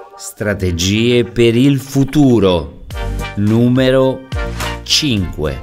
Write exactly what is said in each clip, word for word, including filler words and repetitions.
Strategie per il futuro. Numero cinque.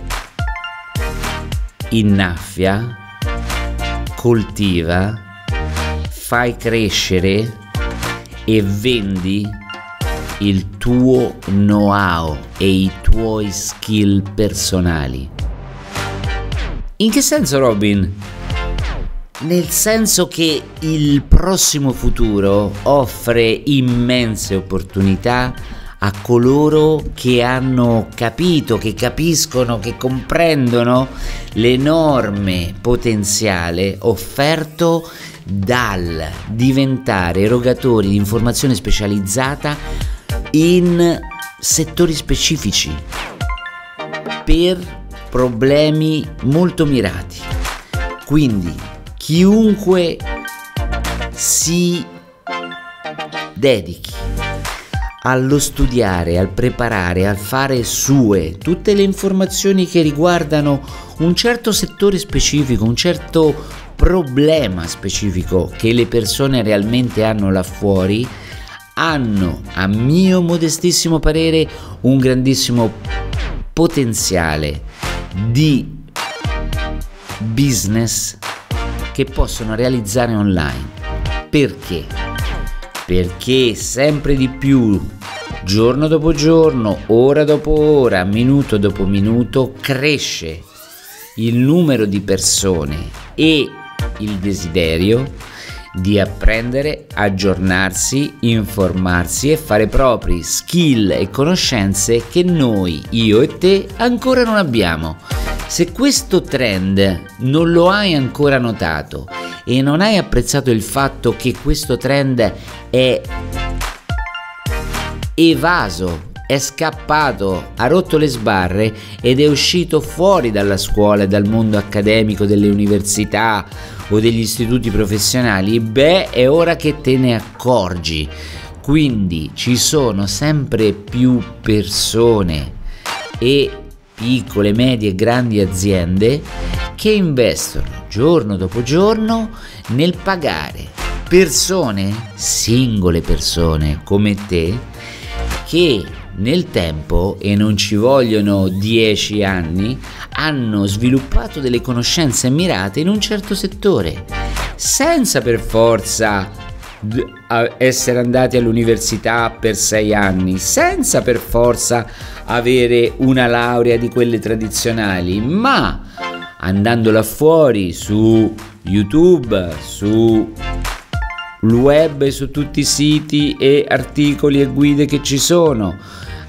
Innaffia, coltiva, fai crescere e vendi il tuo know-how e i tuoi skill personali. In che senso, Robin? Nel senso che il prossimo futuro offre immense opportunità a coloro che hanno capito, che capiscono, che comprendono l'enorme potenziale offerto dal diventare erogatori di informazione specializzata in settori specifici per problemi molto mirati. Quindi chiunque si dedichi allo studiare, al preparare, al fare sue tutte le informazioni che riguardano un certo settore specifico, un certo problema specifico che le persone realmente hanno là fuori, hanno, a mio modestissimo parere, un grandissimo potenziale di business che possono realizzare online. Perché? Perché sempre di più, giorno dopo giorno, ora dopo ora, minuto dopo minuto, cresce il numero di persone e il desiderio di apprendere, aggiornarsi, informarsi e fare propri skill e conoscenze che noi, io e te, ancora non abbiamo. Se questo trend non lo hai ancora notato e non hai apprezzato il fatto che questo trend è evaso, è scappato, ha rotto le sbarre ed è uscito fuori dalla scuola e dal mondo accademico delle università o degli istituti professionali, beh, è ora che te ne accorgi. Quindi ci sono sempre più persone e piccole, medie e grandi aziende che investono giorno dopo giorno nel pagare persone, singole persone come te, che nel tempo, e non ci vogliono dieci anni, hanno sviluppato delle conoscenze mirate in un certo settore, senza per forza essere andati all'università per sei anni, senza per forza avere una laurea di quelle tradizionali, ma andando là fuori su YouTube, su web e su tutti i siti e articoli e guide che ci sono,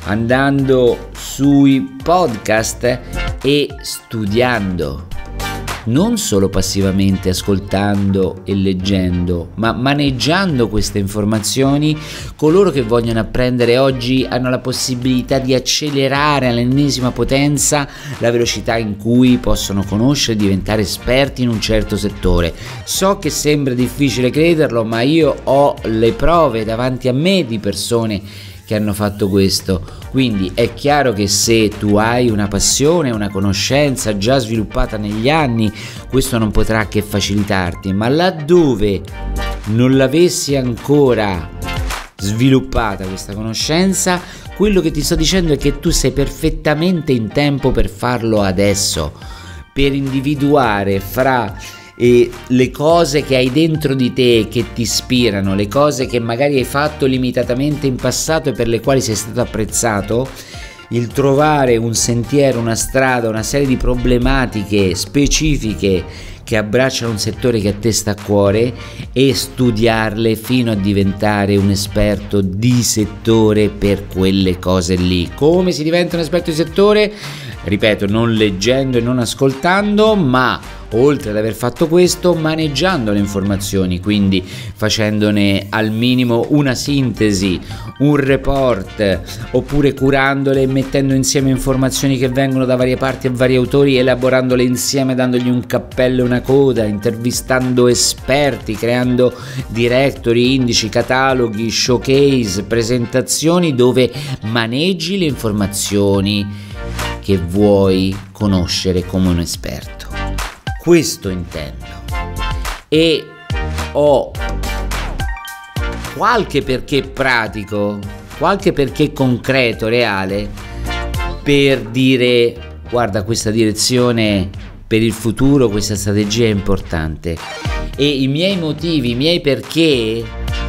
andando sui podcast e studiando, non solo passivamente ascoltando e leggendo, ma maneggiando queste informazioni. Coloro che vogliono apprendere oggi hanno la possibilità di accelerare all'ennesima potenza la velocità in cui possono conoscere e diventare esperti in un certo settore. So che sembra difficile crederlo, ma io ho le prove davanti a me di persone che hanno fatto questo. Quindi è chiaro che se tu hai una passione, una conoscenza già sviluppata negli anni, questo non potrà che facilitarti, ma laddove non l'avessi ancora sviluppata questa conoscenza, quello che ti sto dicendo è che tu sei perfettamente in tempo per farlo adesso, per individuare fra e le cose che hai dentro di te che ti ispirano, le cose che magari hai fatto limitatamente in passato e per le quali sei stato apprezzato, il trovare un sentiero, una strada, una serie di problematiche specifiche che abbracciano un settore che a te sta a cuore e studiarle fino a diventare un esperto di settore per quelle cose lì. Come si diventa un esperto di settore? Ripeto, non leggendo e non ascoltando, ma oltre ad aver fatto questo, maneggiando le informazioni, quindi facendone al minimo una sintesi, un report, oppure curandole e mettendo insieme informazioni che vengono da varie parti e vari autori, elaborandole insieme, dandogli un cappello e una coda, intervistando esperti, creando directory, indici, cataloghi, showcase, presentazioni dove maneggi le informazioni che vuoi conoscere come un esperto. Questo intendo, e ho qualche perché pratico, qualche perché concreto, reale, per dire guarda, questa direzione per il futuro, questa strategia è importante. E i miei motivi, i miei perché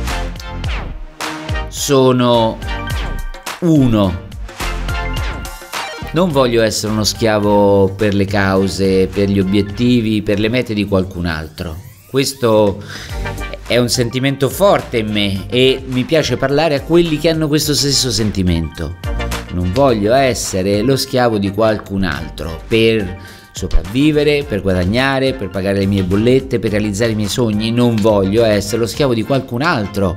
sono: uno, non voglio essere uno schiavo per le cause, per gli obiettivi, per le mete di qualcun altro. Questo è un sentimento forte in me e mi piace parlare a quelli che hanno questo stesso sentimento. Non voglio essere lo schiavo di qualcun altro per sopravvivere, per guadagnare, per pagare le mie bollette, per realizzare i miei sogni. Non voglio essere lo schiavo di qualcun altro.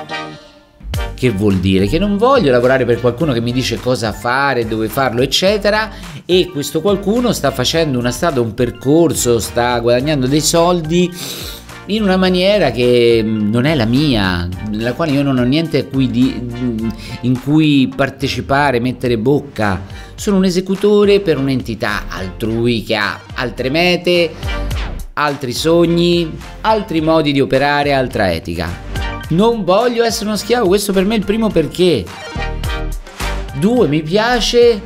Che vuol dire? Che non voglio lavorare per qualcuno che mi dice cosa fare, dove farlo, eccetera, e questo qualcuno sta facendo una strada, un percorso, sta guadagnando dei soldi in una maniera che non è la mia, nella quale io non ho niente a cui di, in cui partecipare, mettere bocca. Sono un esecutore per un'entità altrui che ha altre mete, altri sogni, altri modi di operare, altra etica. Non voglio essere uno schiavo, questo per me è il primo perché. Due, mi piace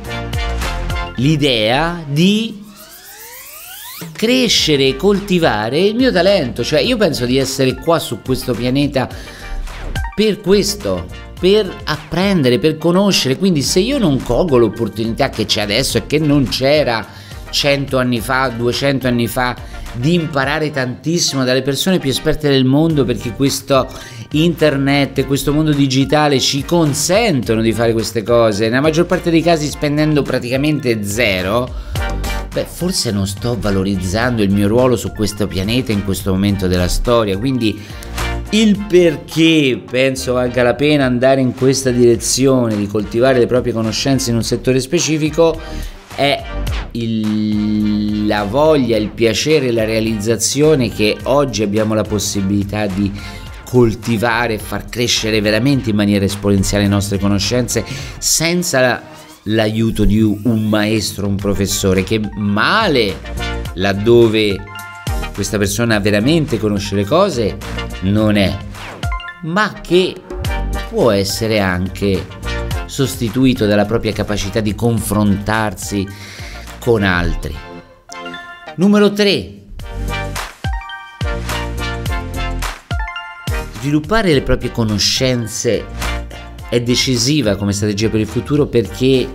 l'idea di crescere e coltivare il mio talento. Cioè io penso di essere qua su questo pianeta per questo, per apprendere, per conoscere. Quindi se io non colgo l'opportunità che c'è adesso e che non c'era cento anni fa, duecento anni fa, di imparare tantissimo dalle persone più esperte del mondo, perché questo internet e questo mondo digitale ci consentono di fare queste cose, nella maggior parte dei casi spendendo praticamente zero, beh, forse non sto valorizzando il mio ruolo su questo pianeta in questo momento della storia. Quindi il perché penso valga la pena andare in questa direzione di coltivare le proprie conoscenze in un settore specifico è il, la voglia, il piacere, la realizzazione che oggi abbiamo la possibilità di coltivare e far crescere veramente in maniera esponenziale le nostre conoscenze senza la, l'aiuto di un maestro, un professore, che male laddove questa persona veramente conosce le cose non è, ma che può essere anche sostituito dalla propria capacità di confrontarsi con altri. Numero tre. Sviluppare le proprie conoscenze è decisiva come strategia per il futuro, perché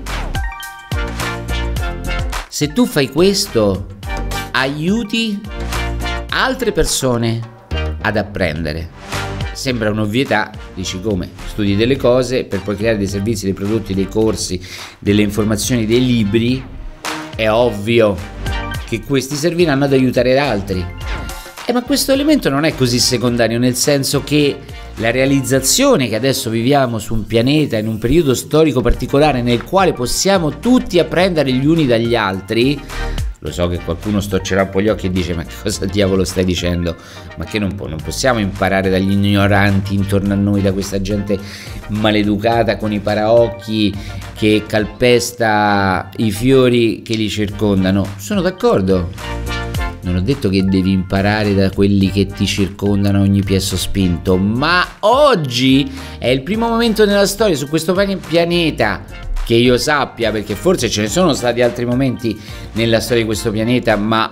se tu fai questo aiuti altre persone ad apprendere. Sembra un'ovvietà, dici come? Studi delle cose per poi creare dei servizi, dei prodotti, dei corsi, delle informazioni, dei libri. È ovvio che questi serviranno ad aiutare altri. Eh, ma questo elemento non è così secondario, nel senso che la realizzazione che adesso viviamo su un pianeta in un periodo storico particolare nel quale possiamo tutti apprendere gli uni dagli altri. Lo so che qualcuno storcerà un po' gli occhi e dice: ma che cosa diavolo stai dicendo? Ma che non, po- non possiamo imparare dagli ignoranti intorno a noi, da questa gente maleducata con i paraocchi che calpesta i fiori che li circondano. Sono d'accordo. Non ho detto che devi imparare da quelli che ti circondano a ogni piè sospinto, ma oggi è il primo momento nella storia su questo pianeta, che io sappia, perché forse ce ne sono stati altri momenti nella storia di questo pianeta, ma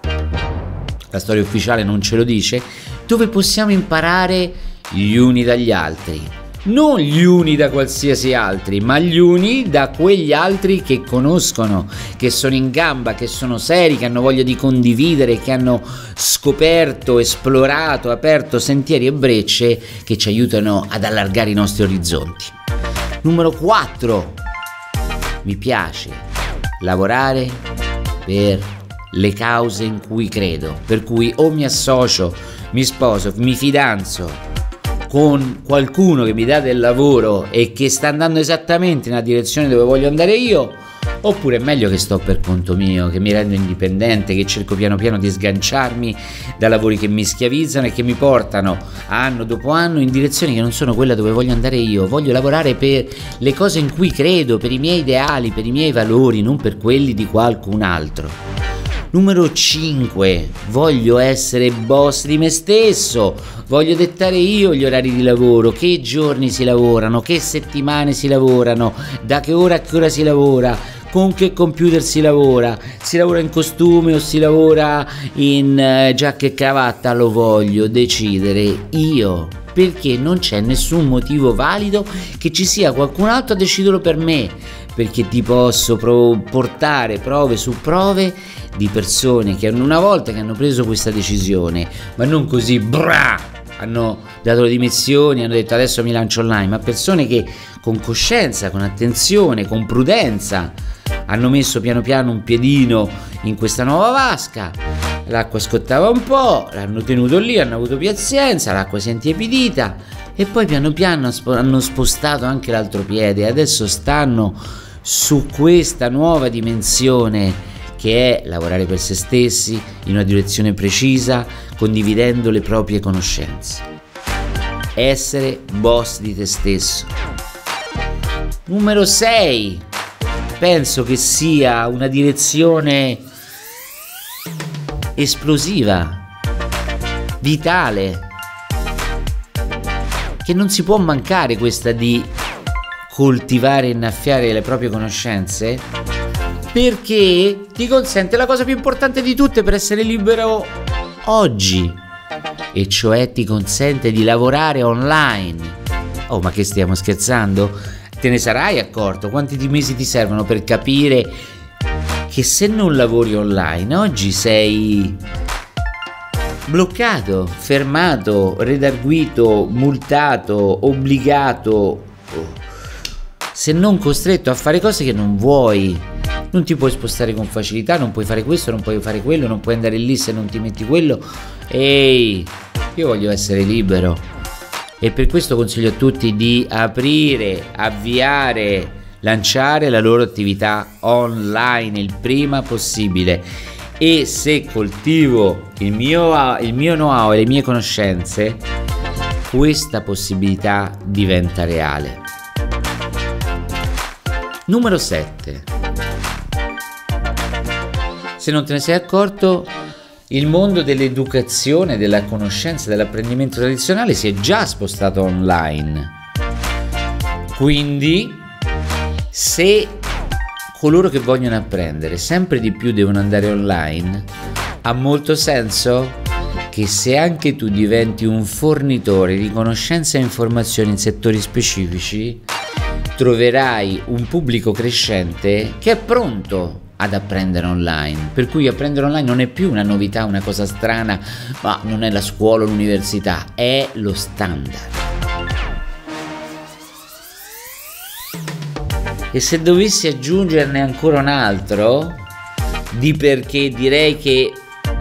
la storia ufficiale non ce lo dice, dove possiamo imparare gli uni dagli altri. Non gli uni da qualsiasi altri, ma gli uni da quegli altri che conoscono, che sono in gamba, che sono seri, che hanno voglia di condividere, che hanno scoperto, esplorato, aperto sentieri e brecce che ci aiutano ad allargare i nostri orizzonti. Numero quattro. Mi piace lavorare per le cause in cui credo, per cui o mi associo, mi sposo, mi fidanzo con qualcuno che mi dà del lavoro e che sta andando esattamente nella direzione dove voglio andare io, oppure è meglio che sto per conto mio, che mi rendo indipendente, che cerco piano piano di sganciarmi da lavori che mi schiavizzano e che mi portano anno dopo anno in direzioni che non sono quella dove voglio andare io. Voglio lavorare per le cose in cui credo, per i miei ideali, per i miei valori, non per quelli di qualcun altro. Numero cinque, voglio essere boss di me stesso, voglio dettare io gli orari di lavoro, che giorni si lavorano, che settimane si lavorano, da che ora a che ora si lavora, con che computer si lavora, si lavora in costume o si lavora in uh, giacca e cravatta, lo voglio decidere io, perché non c'è nessun motivo valido che ci sia qualcun altro a deciderlo per me, perché ti posso pro- portare prove su prove di persone che hanno una volta che hanno preso questa decisione, ma non così brah, hanno dato le dimissioni, hanno detto adesso mi lancio online, ma persone che con coscienza, con attenzione, con prudenza hanno messo piano piano un piedino in questa nuova vasca, l'acqua scottava un po', l'hanno tenuto lì, hanno avuto pazienza, l'acqua si è intiepidita e poi piano piano hanno spostato anche l'altro piede e adesso stanno su questa nuova dimensione che è lavorare per se stessi in una direzione precisa, condividendo le proprie conoscenze. Essere boss di te stesso. Numero sei. Penso che sia una direzione esplosiva, vitale, che non si può mancare, questa di coltivare e innaffiare le proprie conoscenze, perché ti consente la cosa più importante di tutte per essere libero oggi, e cioè ti consente di lavorare online. Oh, ma che stiamo scherzando? Te ne sarai accorto? Quanti mesi ti servono per capire che se non lavori online oggi sei bloccato, fermato, redarguito, multato, obbligato, se non costretto a fare cose che non vuoi. Non ti puoi spostare con facilità, non puoi fare questo, non puoi fare quello, non puoi andare lì se non ti metti quello. Ehi, io voglio essere libero. E per questo consiglio a tutti di aprire, avviare, lanciare la loro attività online il prima possibile. E se coltivo il mio, il mio know-how e le mie conoscenze, questa possibilità diventa reale. Numero sette. Se non te ne sei accorto, il mondo dell'educazione, della conoscenza, dell'apprendimento tradizionale si è già spostato online. Quindi, se coloro che vogliono apprendere sempre di più devono andare online, ha molto senso che se anche tu diventi un fornitore di conoscenza e informazioni in settori specifici, troverai un pubblico crescente che è pronto ad apprendere online, per cui apprendere online non è più una novità, una cosa strana, ma non è la scuola o l'università, è lo standard. E se dovessi aggiungerne ancora un altro, di perché direi che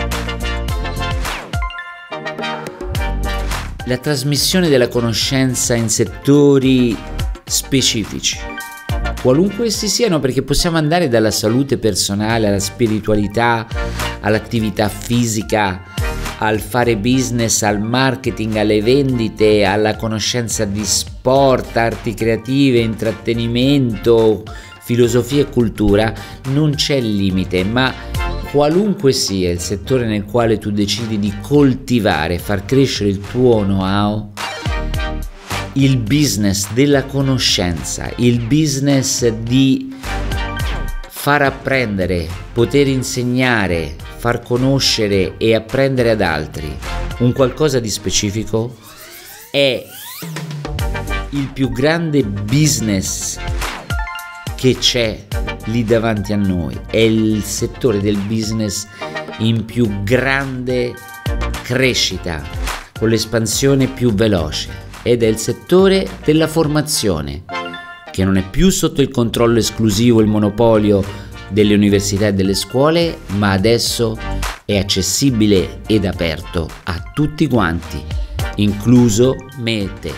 la trasmissione della conoscenza in settori specifici, qualunque essi siano, perché possiamo andare dalla salute personale alla spiritualità, all'attività fisica, al fare business, al marketing, alle vendite, alla conoscenza di sport, arti creative, intrattenimento, filosofia e cultura. Non c'è limite, ma qualunque sia il settore nel quale tu decidi di coltivare, far crescere il tuo know-how, il business della conoscenza, il business di far apprendere, poter insegnare, far conoscere e apprendere ad altri un qualcosa di specifico, è il più grande business che c'è lì davanti a noi, è il settore del business in più grande crescita, con l'espansione più veloce, ed è il settore della formazione, che non è più sotto il controllo esclusivo, il monopolio delle università e delle scuole, ma adesso è accessibile ed aperto a tutti quanti, incluso me e te.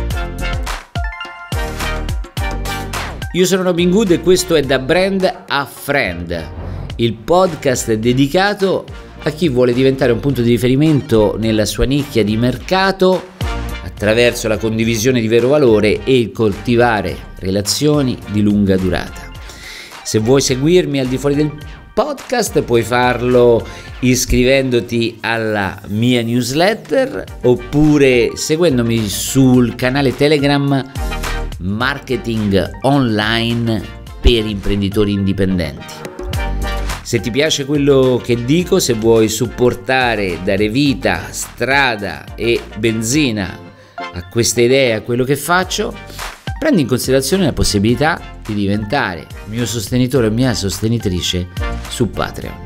Io sono Robin Good e questo è Da Brand a Friend, il podcast dedicato a chi vuole diventare un punto di riferimento nella sua nicchia di mercato attraverso la condivisione di vero valore e il coltivare relazioni di lunga durata. Se vuoi seguirmi al di fuori del podcast, puoi farlo iscrivendoti alla mia newsletter oppure seguendomi sul canale Telegram Marketing Online per imprenditori indipendenti. Se ti piace quello che dico, se vuoi supportare, dare vita, strada e benzina a queste idee, a quello che faccio, prendi in considerazione la possibilità di diventare mio sostenitore o mia sostenitrice su Patreon.